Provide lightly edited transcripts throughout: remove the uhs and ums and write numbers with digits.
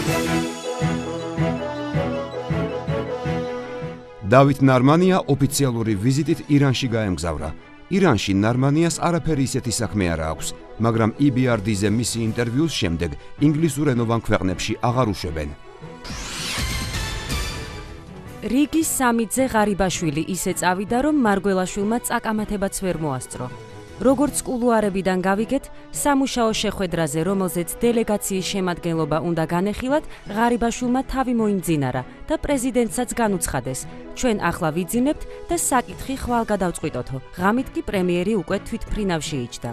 დავით ნარმანია ოფიციალური ვიზიტით ირანში გაემგზავრა. ირანში ნარმანიას არაფერი ისეთი საქმე არ აქვს, მაგრამ EBRD-ზე მისი ინტერვიუს შემდეგ ინგლისურენოვან ქვეყნებში აღარ უშვებენ. რიგის 3-ძე ღარიბაშვილი ისე წავიდა, რომ მარგველაშვილმა წაკამათებაც ვერ მოასწრო. როგორც კულუარებიდან გავიგეთ, სამუშაო შეხვედრაზე, რომელზეც დელეგაციის შემადგენლობა უნდა განეხილათ, ღარიბაშვილმა თავი მოიმძინარა და პრეზიდენტსაც განუცხადეს. ჩვენ ახლა ვიძინებთ და საკითხი ხვალ გადავწყვიტოთო. ღამით კი პრემიერი უკვე თვითმფრინავში იჯდა.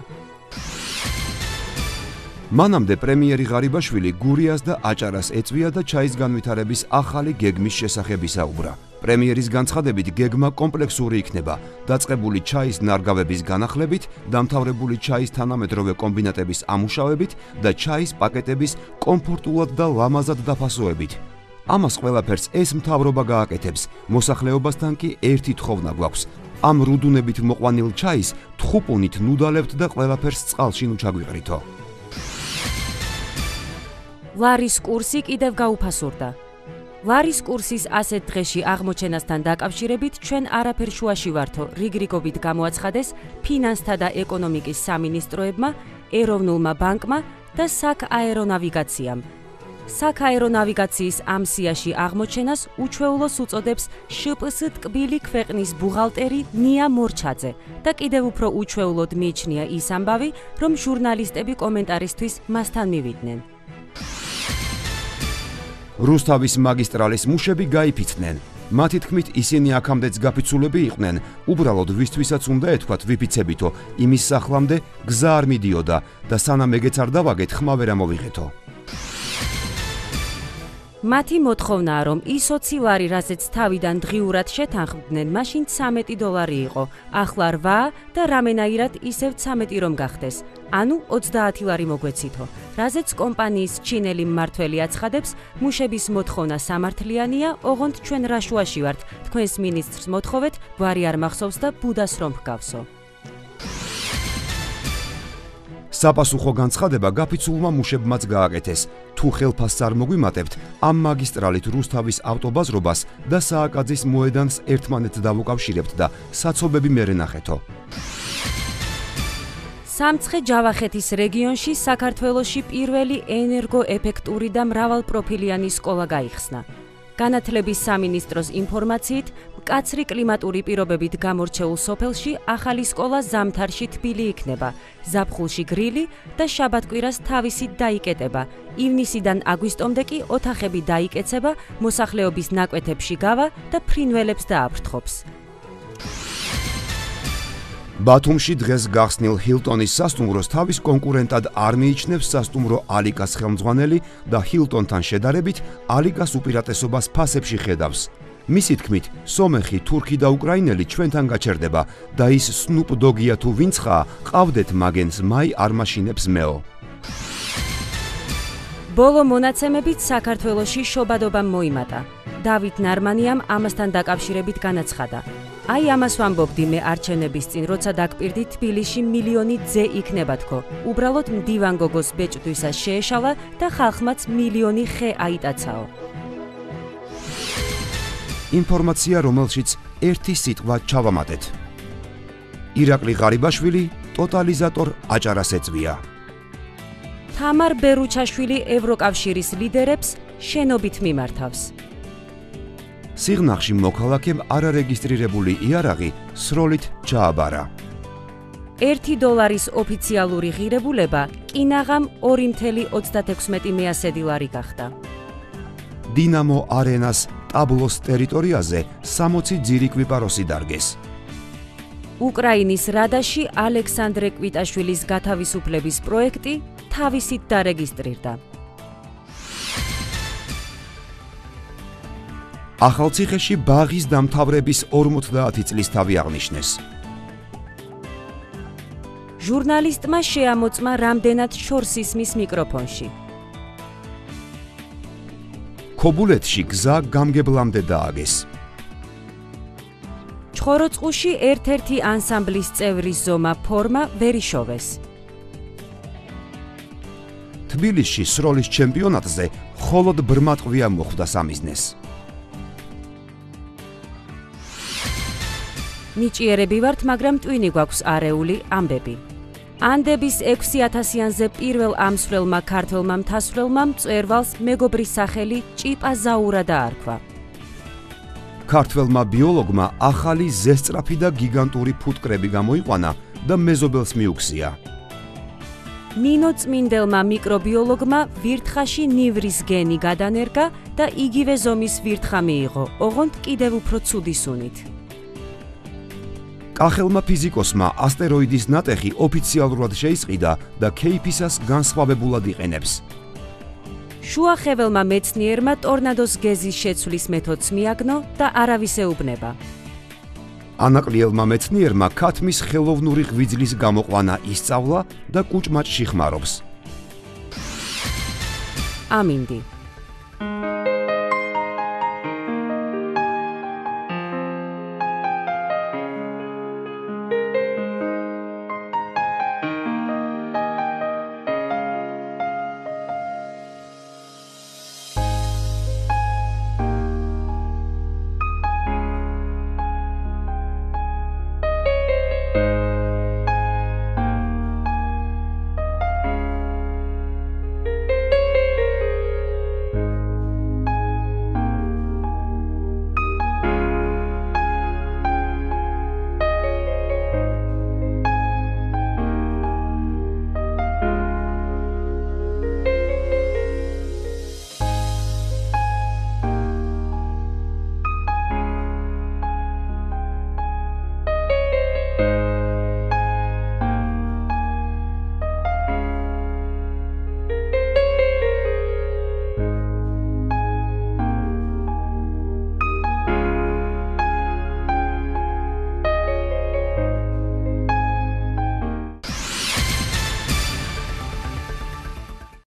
მანამდე პრემიერი ღარიბაშვილი გურიას და აჭარას ეწვია და ჩაის განვითარების ახალი გეგმის შესახებ ისაუბრა. პრემიერის განცხადებით გეგმა კომპლექსური იქნება, დაწყებული ჩაის ნარგავების განახლებით, დამთავრებული ჩაის თანამედროვე კომბინატების ამუშავებით და ჩაის პაკეტების კომფორტულად და ლამაზად დაფასოებით. ამას ყველაფერს ეს მთავრობა გააკეთებს, მოსახლეობასთან კი ერთი თხოვნა გვაქვს. ამ რუდუნებით მოყვანილ ჩაის თხუპუნით ნუდალებთ და ყველაფერს წყალში ნუ ჩაგვიყრითო. ლარის კურსი კიდევ გაუფასურდა. ლარის კურსის ასეთ დღეში აღმოჩენასთან დაკავშირებით ჩვენ არაფერ შუაში ვართო, რიგრიგობით გამოაცხადეს ფინანსთა და ეკონომიკის სამინისტროებმა, ეროვნულმა ბანკმა და საქაერონავიგაციამ. საქაერონავიგაციის ამ სიაში აღმოჩენას უჩვეულოს უწოდებს შპს ტკბილი ქვეყნის ბუღალტერი ნია მორჩაძე და კიდევ უფრო უჩვეულოდ მიიჩნია ის ამბავი, რომ ჟურნალისტები კომენტარისთვის მასთან მივიდნენ. რუსთავის მაგისტრალის მუშები გაიფიცნენ. მათი თქმით, ისინი აქამდეც გაფიცულები იყვნენ, უბრალოდ ვისთვისაც უნდა ეთქვათ ვიფიცებითო, იმის სახლამდე გზა არ მიდიოდა და სანამ ეგეც არ დავაგეთ, ხმა ვერ ამოვიღეთო. მათი მოთხოვნაა, რომ ის 20 ლარი, რასაც თავიდან დღიურად შეთანხმდნენ, მაშინ $13 იყო, ახლა 8 და რამენაირად ისევ 13 რომ გახდეს. ანუ 30 ლარი მოგვეცითო. რაზეც კომპანიის ჩინელი მმართველი აცხადებს, მუშების მოთხოვნა სამართლიანია, ოღონდ ჩვენ რა შუაში ვართ, თქვენს მინისტრს მოთხოვეთ, გვარი არ მახსოვს და ბუდას რომ ჰგავსო. საპასუხო განცხადება გაფიცულმა მუშებმაც გააკეთეს. თუ ხელფასს არ მოგვიმატებთ, ამ მაგისტრალით რუსთავის ავტობაზრობას და სააკაძის მოედანს ერთმანეთს დავუკავშირებთ და საცობები მერე ნახეთო. სამცხე-ჯავახეთის რეგიონში საქართველოში პირველი ენერგოეფექტური და მრავალპროფილიანი სკოლა გაიხსნა. განათლების სამინისტროს ინფორმაციით, მკაცრი კლიმატური პირობებით გამორჩეულ სოფელში ახალი სკოლა ზამთარში თბილი იქნება, ზაფხულში გრილი და შაბათ-კვირას თავისით დაიკეტება. ივნისიდან აგვისტომდე კი ოთახები დაიკეცება, მოსახლეობის ნაკვეთებში გავა და ფრინველებს დააფრთხობს. ბათუმში დღეს გახსნილ ჰილტონის სასტუმროს თავის კონკურენტად არ მიიჩნევს სასტუმრო ალიკას ხელმძღვანელი და ჰილტონთან შედარებით ალიკას უპირატესობას ფასებში ხედავს. მისი თქმით, სომეხი, თურქი და უკრაინელი ჩვენთან გაჩერდება და ის სნუპ დოგია თუ ვინცხაა, ყავდეთ მაგენს მაი არ მაშინებს მეო. ბოლო მონაცემებით საქართველოში შობადობამ მოიმატა. დავით ნარმანიამ ამასთან დაკავშირებით განაცხადა. აი ამას ვამბობდი მე არჩევნების წინ, როცა დაგპირდი თბილისში მილიონი ძე იქნება თქო. უბრალოდ მდივან გოგოს ბეჭდვისას შეეშალა და ხალხმაც მილიონი ხე აიტაცაო. ინფორმაცია, რომელშიც ერთი სიტყვა ჩავამატეთ. ირაკლი ღარიბაშვილი ტოტალიზატორ აჭარას ეწვია. თამარ ბერუჩაშვილი ევროკავშირის ლიდერებს შენობით მიმართავს. სიღნაღში მოქალაქემ არარეგისტრირებული იარაღი სროლით ჩააბარა. $1 ოფიციალური ღირებულება კინაღამ 2,36 ლარი გახდა. დინამო არენას ტაბლოს ტერიტორიაზე 60 ძირიკვიპაროსი დარგეს. უკრაინის რადაში ალექსანდრე კვიტაშვილის გათავისუფლების პროექტი თავისით დარეგისტრირდა. ახალციხეში ბაღის დამთავრების 50 წლის თავი აღნიშნეს. ჟურნალისტმა შეამოწმა რამდენად შორს ისმის მიკროფონში. ქობულეთში გზა გამგებლამდე დააგეს. ჩხოროწყუში ერთ-ერთი ანსამბლის წევრის ზომა ფორმა ვერ იშოვეს. თბილისში სროლის ჩემპიონატზე მხოლოდ ბრმატყვია მოხვდა სამიზნეს. ნიჭიერები ვართ, მაგრამ ტვინი გვაქვს არეული ამბები. ანდების 6000-იანზე პირველ ამსვლელმა ქართველმა მთასვლელმა მწვერვალს მეგობრის სახელი ჭიპა ზაურა დაარქვა. ქართველმა ბიოლოგმა ახალი ზესწრაფი და გიგანტური ფუტკრები გამოიყვანა და მეზობელს მიუგზია. ნინო წმინდელმა მიკრობიოლოგმა ვირთხაში ნივრის გენი გადანერგა და იგივე ზომის ვირთხა მიიღო, ოღონდ კიდევ უფრო ცუდი სუნით. კახელმა ფიზიკოსმა ასტეროიდის ნატეხი ოფიციალურად შეისყიდა და кейფისას განსხვავებულად იყენებს. შუახეველმა მეცნიერმა ტორნადოს გეზის შეცვლის მეთოდს მიაგნო და არავის ეუბნება. ანაკლიელმა მეცნიერმა ქათმის ხელოვნური ღვიძლის გამოყვანა ისწავლა და კუჭმაჭში ხმარობს. ამინდი.